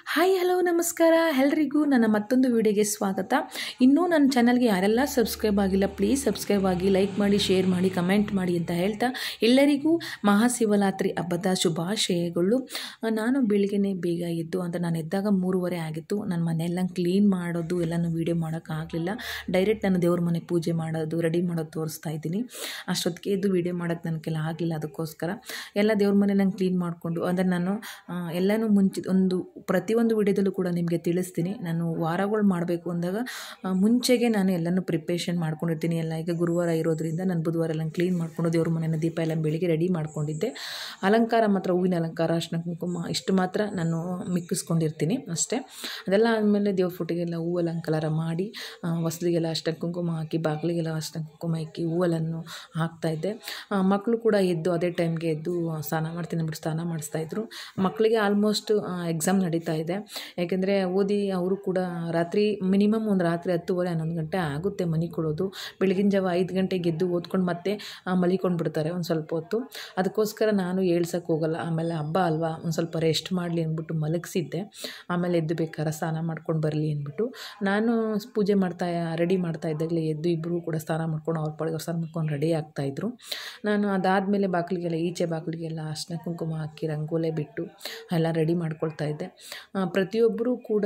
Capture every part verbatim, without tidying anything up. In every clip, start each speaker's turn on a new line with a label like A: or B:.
A: Hi hello ನಮಸ್ಕಾರ ಎಲ್ರಿಗೂ ನನ್ನ ಮತ್ತೊಂದು ವಿಡಿಯೋಗೆ ಸ್ವಾಗತ. ಇನ್ನೂ ನನ್ನ ಚಾನಲ್ಗೆ ಯಾರೆಲ್ಲ ಸಬ್ಸ್ಕ್ರೈಬ್ ಆಗಿಲ್ಲ ಪ್ಲೀಸ್ ಸಬ್ಸ್ಕ್ರೈಬ್ ಆಗಿ, ಲೈಕ್ ಮಾಡಿ, ಶೇರ್ ಮಾಡಿ, ಕಮೆಂಟ್ ಮಾಡಿ ಅಂತ ಹೇಳ್ತಾ ಎಲ್ಲರಿಗೂ ಮಹಾಶಿವರಾತ್ರಿ ಹಬ್ಬದ ಶುಭಾಶಯಗಳು. ನಾನು ಬೆಳಿಗ್ಗೆನೇ ಬೇಗ ಎದ್ದು ಅಂತ ನಾನು ಎದ್ದಾಗ ಮೂರುವರೆ ಆಗಿತ್ತು. ನನ್ನ ಮನೆಯೆಲ್ಲ ಕ್ಲೀನ್ ಮಾಡೋದು ಎಲ್ಲನೂ ವೀಡಿಯೋ ಮಾಡೋಕ್ಕಾಗಲಿಲ್ಲ. ಡೈರೆಕ್ಟ್ ನಾನು ದೇವ್ರ ಮನೆ ಪೂಜೆ ಮಾಡೋದು ರೆಡಿ ಮಾಡೋದು ತೋರಿಸ್ತಾ ಇದ್ದೀನಿ. ಅಷ್ಟೊತ್ತಿಗೆ ಎದ್ದು ವೀಡಿಯೋ ಮಾಡೋಕ್ಕೆ ನನಗೆಲ್ಲ ಆಗಲಿಲ್ಲ. ಅದಕ್ಕೋಸ್ಕರ ಎಲ್ಲ ದೇವ್ರ ಮನೆ ನಂಗೆ ಕ್ಲೀನ್ ಮಾಡಿಕೊಂಡು ಅಂದರೆ ನಾನು ಎಲ್ಲನೂ ಮುಂಚೆ ಒಂದು ಪ್ರತಿಯೊಂದು ವಿಡಿಯೋದಲ್ಲೂ ಕೂಡ ನಿಮಗೆ ತಿಳಿಸ್ತೀನಿ. ನಾನು ವಾರಗಳು ಮಾಡಬೇಕು ಅಂದಾಗ ಮುಂಚೆಗೆ ನಾನು ಎಲ್ಲನೂ ಪ್ರಿಪ್ರೇಷನ್ ಮಾಡ್ಕೊಂಡಿರ್ತೀನಿ. ಎಲ್ಲ ಈಗ ಗುರುವಾರ ಇರೋದ್ರಿಂದ ನಾನು ಬುಧವಾರ ಎಲ್ಲ ಕ್ಲೀನ್ ಮಾಡ್ಕೊಂಡು ದೇವ್ರ ಮನೆಯ ದೀಪ ಎಲ್ಲ ಬೆಳಿಗ್ಗೆ ರೆಡಿ ಮಾಡ್ಕೊಂಡಿದ್ದೆ. ಅಲಂಕಾರ ಮಾತ್ರ ಹೂವಿನ ಅಲಂಕಾರ, ಅರ್ಶಿನ ಕುಂಕುಮ ಇಷ್ಟು ಮಾತ್ರ ನಾನು ಮಿಕ್ಕಿಸ್ಕೊಂಡಿರ್ತೀನಿ ಅಷ್ಟೇ. ಅದೆಲ್ಲ ಆದಮೇಲೆ ದೇವ್ರ ಫೋಟೋಗೆಲ್ಲ ಹೂವು ಅಲಂಕಾರ ಮಾಡಿ ಹೊಸಲಿಗೆಲ್ಲ ಅರ್ಶಿನ ಕುಂಕುಮ ಹಾಕಿ, ಬಾಗಿಲಿಗೆಲ್ಲ ಅರ್ಶಿನ ಕುಂಕುಮ ಹಾಕಿ ಹೂವಲನ್ನು ಹಾಕ್ತಾಯಿದ್ದೆ. ಮಕ್ಕಳು ಕೂಡ ಎದ್ದು ಅದೇ ಟೈಮ್ಗೆ ಎದ್ದು ಸ್ನಾನ ಮಾಡ್ತೀನಿ ಅಂದ್ಬಿಟ್ಟು ಸ್ನಾನ ಮಾಡಿಸ್ತಾಯಿದ್ರು. ಮಕ್ಕಳಿಗೆ ಆಲ್ಮೋಸ್ಟ್ ಎಕ್ಸಾಮ್ ನಡೀತಾ ಇದೆ. ಯಾಕೆಂದರೆ ಓದಿ ಅವರು ಕೂಡ ರಾತ್ರಿ ಮಿನಿಮಮ್ ಒಂದು ರಾತ್ರಿ ಹತ್ತುವರೆ ಹನ್ನೊಂದು ಗಂಟೆ ಆಗುತ್ತೆ ಮನೆ ಕೊಡೋದು. ಬೆಳಗಿನ ಜಾವ ಐದು ಗಂಟೆಗೆ ಎದ್ದು ಓದ್ಕೊಂಡು ಮತ್ತೆ ಮಲಿಕೊಂಡು ಬಿಡ್ತಾರೆ ಒಂದು ಸ್ವಲ್ಪ ಹೊತ್ತು. ಅದಕ್ಕೋಸ್ಕರ ನಾನು ಏಳ್ಸೋಕ್ಕೆ ಹೋಗಲ್ಲ. ಆಮೇಲೆ ಹಬ್ಬ ಅಲ್ವಾ, ಒಂದು ಸ್ವಲ್ಪ ರೆಸ್ಟ್ ಮಾಡಲಿ ಅಂದ್ಬಿಟ್ಟು ಮಲಗಿಸಿದ್ದೆ. ಆಮೇಲೆ ಎದ್ದು ಬೇಕಾದ್ರೆ ಸ್ನಾನ ಮಾಡ್ಕೊಂಡು ಬರಲಿ ಅಂದ್ಬಿಟ್ಟು ನಾನು ಪೂಜೆ ಮಾಡ್ತಾ ರೆಡಿ ಮಾಡ್ತಾ ಇದ್ದಾಗಲೇ ಎದ್ದು ಇಬ್ಬರು ಕೂಡ ಸ್ನಾನ ಮಾಡ್ಕೊಂಡು ಅವ್ರ ಪಾಡಿಗೆ ಸ್ನಾನ ಮಾಡ್ಕೊಂಡು ರೆಡಿ ಆಗ್ತಾಯಿದ್ರು. ನಾನು ಅದಾದಮೇಲೆ ಬಾಗಿಲಿಗೆಲ್ಲ ಈಚೆ ಬಾಗಿಲಿಗೆಲ್ಲ ಅರ್ಶಿನ ಕುಂಕುಮ ಹಾಕಿ ರಂಗೋಲೆ ಬಿಟ್ಟು ಎಲ್ಲ ರೆಡಿ ಮಾಡ್ಕೊಳ್ತಾ ಇದ್ದೆ. ಪ್ರತಿಯೊಬ್ಬರೂ ಕೂಡ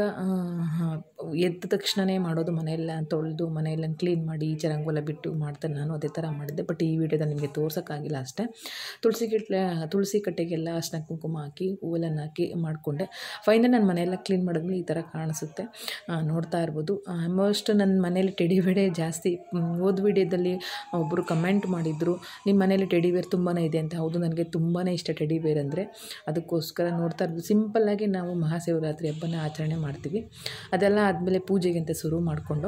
A: ಎದ್ದ ತಕ್ಷಣವೇ ಮಾಡೋದು, ಮನೆಯೆಲ್ಲ ತೊಳೆದು ಮನೆಯೆಲ್ಲ ಕ್ಲೀನ್ ಮಾಡಿ ಈಚೆ ರಂಗೋಲೆ ಬಿಟ್ಟು ಮಾಡ್ತಾರೆ. ನಾನು ಅದೇ ಥರ ಮಾಡಿದ್ದೆ. ಬಟ್ ಈ ವಿಡಿಯೋದ ನಿಮಗೆ ತೋರ್ಸೋಕ್ಕಾಗಿಲ್ಲ ಅಷ್ಟೇ. ತುಳಸಿ ಗಿಟ್ಲೆ ತುಳಸಿ ಕಟ್ಟೆಗೆಲ್ಲ ಅರ್ಶಿನ ಕುಂಕುಮ ಹಾಕಿ ಹೂವೆಲ್ಲ ಹಾಕಿ ಮಾಡಿಕೊಂಡೆ. ಫೈನಲ್ ನನ್ನ ಮನೆಯೆಲ್ಲ ಕ್ಲೀನ್ ಮಾಡಿದ್ಮೇಲೆ ಈ ಥರ ಕಾಣಿಸುತ್ತೆ, ನೋಡ್ತಾ ಇರ್ಬೋದು. ಆಲ್ಮೋಸ್ಟ್ ನನ್ನ ಮನೇಲಿ ಟೆಡಿ ಬೇರೆ ಜಾಸ್ತಿ. ಓದ್ ವಿಡಿಯೋದಲ್ಲಿ ಒಬ್ಬರು ಕಮೆಂಟ್ ಮಾಡಿದರು, ನಿಮ್ಮ ಮನೇಲಿ ಟೆಡಿ ಬೇರ್ ತುಂಬಾ ಇದೆ ಅಂತ. ಹೌದು, ನನಗೆ ತುಂಬಾ ಇಷ್ಟ ಟೆಡಿ ಬೇರ್ ಅಂದರೆ. ಅದಕ್ಕೋಸ್ಕರ ನೋಡ್ತಾ ಇರ್ಬೋದು. ಸಿಂಪಲ್ಲಾಗಿ ನಾವು ಮಹಾಶಿವರಾತ್ರಿ ಹಬ್ಬನ ಆಚರಣೆ ಮಾಡ್ತೀವಿ. ಅದೆಲ್ಲ ಆದಮೇಲೆ ಪೂಜೆಗೆ ಅಂತ ಶುರು ಮಾಡಿಕೊಂಡು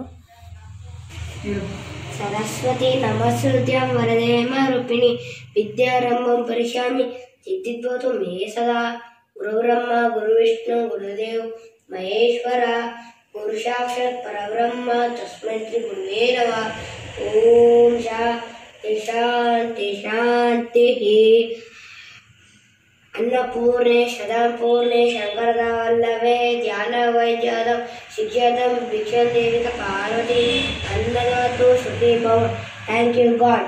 B: ಸರಸ್ವತಿ ನಮಸ್ಕೃತ್ಯಂ ವರದೇಮ ರೂಪಿಣಿ ವಿದ್ಯಾರಂಭಂ ಪರಿಶ್ಯಾಮಿ ಸಿದ್ಧಿದ್ಭವತು ಮೇ ಸದಾ. ಗುರುಬ್ರಹ್ಮ ಗುರುವಿಷ್ಣು ಗುರುದೇವ್ ಮಹೇಶ್ವರ ಗುರು ಸಾಕ್ಷಾತ್ ಪರಬ್ರಹ್ಮ ತಸ್ಮೈ ಶ್ರೀ ಗುರುವೇ ನಮಃ. ಓಂ ಶಾಂತಿ ಶಾಂತಿ ಶಾಂತಿ. ಅನ್ನಪೂರ್ಣೆ ಸದಾಪೂರ್ಣೆ ಶಂಕರದಾವಲ್ಲಭೆ ಧ್ಯಾನ ವೈದ್ಯದಂ ಶಿಕ್ಷದಂ ಭಿಕ್ಷದೇವಿಕ ಪಾರ್ವತಿ ಅನ್ನದಾತು ಶ್ರುತಿ ಭವ. Thank you God.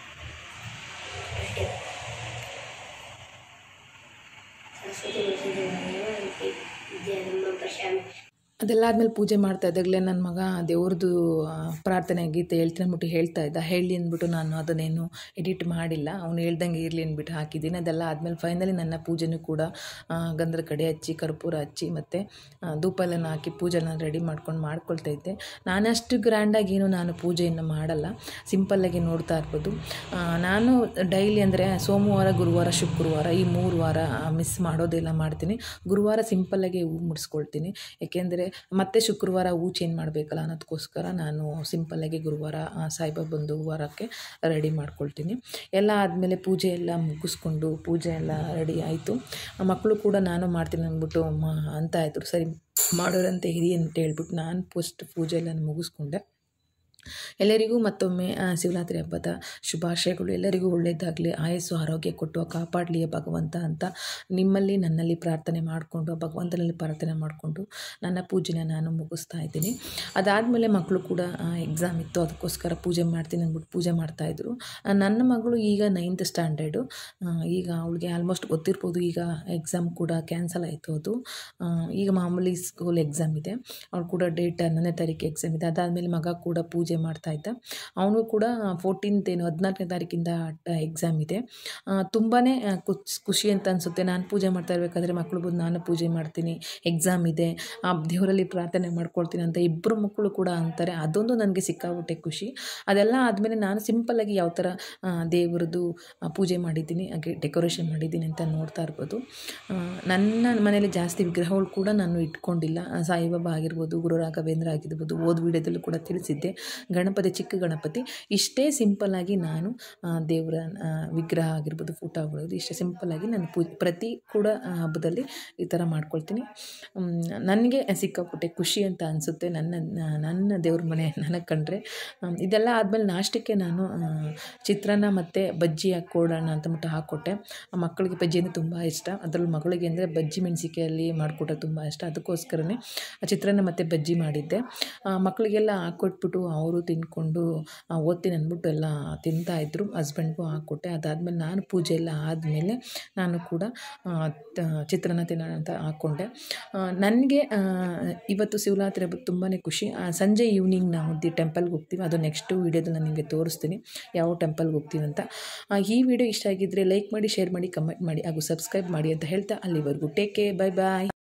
B: ಸರಸ್ವತಿ ವಿದ್ಯಾರಂಭ ಪಶ್ಯಾಮಿ.
A: ಅದೆಲ್ಲ ಆದಮೇಲೆ ಪೂಜೆ ಮಾಡ್ತಾ ಇದ್ದಾಗಲೇ ನನ್ನ ಮಗ ದೇವ್ರದ್ದು ಪ್ರಾರ್ಥನೆ ಗೀತೆ ಹೇಳ್ತೀನಿ ಅಂದ್ಬಿಟ್ಟು ಹೇಳ್ತಾ ಇದ್ದ. ಹೇಳಿ ಅಂದ್ಬಿಟ್ಟು ನಾನು ಅದನ್ನೇನು ಎಡಿಟ್ ಮಾಡಿಲ್ಲ, ಅವ್ನು ಹೇಳ್ದಂಗೆ ಇರಲಿ ಅಂದ್ಬಿಟ್ಟು ಹಾಕಿದ್ದೀನಿ. ಅದೆಲ್ಲ ಆದಮೇಲೆ ಫೈನಲಿ ನನ್ನ ಪೂಜೆನೂ ಕೂಡ ಗಂಧದ ಕಡೆ ಹಚ್ಚಿ ಕರ್ಪೂರ ಹಚ್ಚಿ ಮತ್ತು ಧೂಪ ಎಲ್ಲ ಹಾಕಿ ಪೂಜೆನ ರೆಡಿ ಮಾಡ್ಕೊಂಡು ಮಾಡ್ಕೊಳ್ತಾ ಇದ್ದೆ. ನಾನಷ್ಟು ಗ್ರ್ಯಾಂಡಾಗಿ ಏನು ನಾನು ಪೂಜೆಯನ್ನು ಮಾಡಲ್ಲ, ಸಿಂಪಲ್ಲಾಗಿ ನೋಡ್ತಾ ಇರ್ಬೋದು. ನಾನು ಡೈಲಿ ಅಂದರೆ ಸೋಮವಾರ ಗುರುವಾರ ಶುಕ್ರವಾರ ಈ ಮೂರು ವಾರ ಮಿಸ್ ಮಾಡೋದೆಲ್ಲ ಮಾಡ್ತೀನಿ. ಗುರುವಾರ ಸಿಂಪಲ್ಲಾಗಿ ಹೂ ಮುಡಿಸ್ಕೊಳ್ತೀನಿ. ಏಕೆಂದರೆ ಮತ್ತೆ ಶುಕ್ರವಾರ ಹೂ ಚೇಂಜ್ ಮಾಡಬೇಕಲ್ಲ ಅನ್ನೋದಕ್ಕೋಸ್ಕರ ನಾನು ಸಿಂಪಲ್ಲಾಗಿ ಗುರುವಾರ ಸಾಯಿಬಾಬಂದು ವಾರಕ್ಕೆ ರೆಡಿ ಮಾಡ್ಕೊಳ್ತೀನಿ. ಎಲ್ಲ ಆದಮೇಲೆ ಪೂಜೆ ಎಲ್ಲ ಮುಗಿಸ್ಕೊಂಡು ಪೂಜೆ ಎಲ್ಲ ರೆಡಿ ಆಯಿತು. ಮಕ್ಕಳು ಕೂಡ ನಾನು ಮಾಡ್ತೀನಿ ಅಂದ್ಬಿಟ್ಟು ಮಾ ಅಂತ ಇದ್ರು. ಸರಿ ಮಾಡೋರಂತೆ ಹಿರಿ ಅಂತ ಹೇಳ್ಬಿಟ್ಟು ನಾನು ಫಸ್ಟ್ ಪೂಜೆ ಎಲ್ಲ ಮುಗಿಸ್ಕೊಂಡೆ. ಎಲ್ಲರಿಗೂ ಮತ್ತೊಮ್ಮೆ ಶಿವರಾತ್ರಿ ಹಬ್ಬದ ಶುಭಾಶಯಗಳು. ಎಲ್ಲರಿಗೂ ಒಳ್ಳೆಯದಾಗಲಿ, ಆಯಸ್ಸು ಆರೋಗ್ಯ ಕೊಟ್ಟು ಕಾಪಾಡಲಿ ಭಗವಂತ ಅಂತ ನಿಮ್ಮಲ್ಲಿ ನನ್ನಲ್ಲಿ ಪ್ರಾರ್ಥನೆ ಮಾಡಿಕೊಂಡು ಭಗವಂತನಲ್ಲಿ ಪ್ರಾರ್ಥನೆ ಮಾಡಿಕೊಂಡು ನನ್ನ ಪೂಜೆನ ನಾನು ಮುಗಿಸ್ತಾ ಇದ್ದೀನಿ. ಅದಾದಮೇಲೆ ಮಕ್ಕಳು ಕೂಡ ಎಕ್ಸಾಮ್ ಇತ್ತು, ಅದಕ್ಕೋಸ್ಕರ ಪೂಜೆ ಮಾಡ್ತೀನಿ ಅಂದ್ಬಿಟ್ಟು ಪೂಜೆ ಮಾಡ್ತಾಯಿದ್ರು. ನನ್ನ ಮಗಳು ಈಗ ನೈನ್ತ್ ಸ್ಟ್ಯಾಂಡರ್ಡು. ಈಗ ಅವಳಿಗೆ ಆಲ್ಮೋಸ್ಟ್ ಗೊತ್ತಿರ್ಬೋದು, ಈಗ ಎಕ್ಸಾಮ್ ಕೂಡ ಕ್ಯಾನ್ಸಲ್ ಆಯಿತು. ಅದು ಈಗ ಮಾಮೂಲಿ ಸ್ಕೂಲ್ ಎಕ್ಸಾಮ್ ಇದೆ. ಅವಳು ಕೂಡ ಡೇಟ್ ಹನ್ನೊಂದನೇ ತಾರೀಕು ಎಕ್ಸಾಮ್ ಇದೆ. ಅದಾದಮೇಲೆ ಮಗ ಕೂಡ ಪೂಜೆ ಮಾಡ್ತಾ ಇದ್ದ. ಅವನು ಕೂಡ ಫೋರ್ಟೀನ್ತ್ ಏನು ಹದಿನಾಲ್ಕನೇ ತಾರೀಕಿಂದ ಎಕ್ಸಾಮ್ ಇದೆ. ತುಂಬಾ ಖುಷಿ ಅಂತ ಅನಿಸುತ್ತೆ. ನಾನು ಪೂಜೆ ಮಾಡ್ತಾ ಇರಬೇಕಾದ್ರೆ ಮಕ್ಕಳು ಬಂದು ನಾನು ಪೂಜೆ ಮಾಡ್ತೀನಿ, ಎಕ್ಸಾಮ್ ಇದೆ, ದೇವರಲ್ಲಿ ಪ್ರಾರ್ಥನೆ ಮಾಡ್ಕೊಳ್ತೀನಿ ಅಂತ ಇಬ್ಬರು ಮಕ್ಕಳು ಕೂಡ ಅಂತಾರೆ. ಅದೊಂದು ನನಗೆ ಸಿಕ್ಕಾಬಿಟ್ಟೆ ಖುಷಿ. ಅದೆಲ್ಲ ಆದಮೇಲೆ ನಾನು ಸಿಂಪಲ್ಲಾಗಿ ಯಾವ ಥರ ದೇವ್ರದ್ದು ಪೂಜೆ ಮಾಡಿದ್ದೀನಿ, ಹಾಗೆ ಡೆಕೋರೇಷನ್ ಮಾಡಿದ್ದೀನಿ ಅಂತ ನೋಡ್ತಾ ಇರ್ಬೋದು. ನನ್ನ ಮನೇಲಿ ಜಾಸ್ತಿ ವಿಗ್ರಹಗಳು ಕೂಡ ನಾನು ಇಟ್ಕೊಂಡಿಲ್ಲ. ಸಾಯಿಬಾಬಾ ಆಗಿರ್ಬೋದು, ಗುರು ರಾಘವೇಂದ್ರ ಆಗಿರ್ಬೋದು, ಓದ್ ವಿಡಿಯೋದಲ್ಲೂ ಕೂಡ ತಿಳಿಸಿದ್ದೆ. ಗಣಪತಿ ಚಿಕ್ಕ ಗಣಪತಿ ಇಷ್ಟೇ ಸಿಂಪಲ್ಲಾಗಿ ನಾನು ದೇವರ ವಿಗ್ರಹ ಆಗಿರ್ಬೋದು ಫೋಟೋ ಆಗ್ಬೋದು ಇಷ್ಟೇ ಸಿಂಪಲ್ಲಾಗಿ ನಾನು ಪೂ ಪ್ರತಿ ಕೂಡ ಹಬ್ಬದಲ್ಲಿ ಈ ಥರ ಮಾಡ್ಕೊಳ್ತೀನಿ. ನನಗೆ ಸಿಕ್ಕಾಪಟ್ಟೆ ಖುಷಿ ಅಂತ ಅನಿಸುತ್ತೆ ನನ್ನ ನನ್ನ ದೇವ್ರ ಮನೆ ನನಗೆ ಕಂಡ್ರೆ. ಇದೆಲ್ಲ ಆದಮೇಲೆ ನಾಷ್ಟಕ್ಕೆ ನಾನು ಚಿತ್ರಾನ್ನ ಮತ್ತು ಬಜ್ಜಿ ಹಾಕ್ಕೊಡೋಣ ಅಂತಂದ್ಬಿಟ್ಟು ಹಾಕ್ಕೊಟ್ಟೆ. ಮಕ್ಕಳಿಗೆ ಬಜ್ಜಿ ಅಂದರೆ ತುಂಬ ಇಷ್ಟ, ಅದರಲ್ಲೂ ಮಗಳಿಗೆ ಅಂದರೆ ಬಜ್ಜಿ ಮೆಣಸಿಕಾಯಲ್ಲಿ ಮಾಡಿಕೊಟ್ರೆ ತುಂಬ ಇಷ್ಟ. ಅದಕ್ಕೋಸ್ಕರನೇ ಚಿತ್ರಾನ್ನ ಮತ್ತು ಬಜ್ಜಿ ಮಾಡಿದ್ದೆ. ಮಕ್ಕಳಿಗೆಲ್ಲ ಹಾಕ್ಕೊಟ್ಬಿಟ್ಟು ಅವರು ತಿಂದ್ಕೊಂಡು ಓದ್ತೀನಿ ಅಂದ್ಬಿಟ್ಟು ಎಲ್ಲ ತಿಂತಾಯಿದ್ರು. ಹಸ್ಬೆಂಡ್ಗೂ ಹಾಕ್ಕೊಟ್ಟೆ. ಅದಾದಮೇಲೆ ನಾನು ಪೂಜೆ ಎಲ್ಲ ಆದಮೇಲೆ ನಾನು ಕೂಡ ಚಿತ್ರಾನ್ನ ತಿನ್ನೋಣ ಅಂತ ಹಾಕ್ಕೊಂಡೆ. ನನಗೆ ಇವತ್ತು ಶಿವರಾತ್ರಿ ಹಬ್ಬದ ತುಂಬಾ ಖುಷಿ. ಸಂಜೆ ಈವ್ನಿಂಗ್ ನಾವು ದಿ ಟೆಂಪಲ್ಗೆ ಹೋಗ್ತೀವಿ, ಅದು ನೆಕ್ಸ್ಟು ವೀಡಿಯೋದಲ್ಲಿ ನಾನು ನಿಮಗೆ ತೋರಿಸ್ತೀನಿ ಯಾವ ಟೆಂಪಲ್ಗೆ ಹೋಗ್ತೀವಿ ಅಂತ. ಈ ವಿಡಿಯೋ ಇಷ್ಟ ಆಗಿದ್ದರೆ ಲೈಕ್ ಮಾಡಿ, ಶೇರ್ ಮಾಡಿ, ಕಮೆಂಟ್ ಮಾಡಿ ಹಾಗೂ ಸಬ್ಸ್ಕ್ರೈಬ್ ಮಾಡಿ ಅಂತ ಹೇಳ್ತಾ ಅಲ್ಲಿವರೆಗೂ ಟೇಕ್ ಕೇರ್, ಬೈ ಬಾಯ್.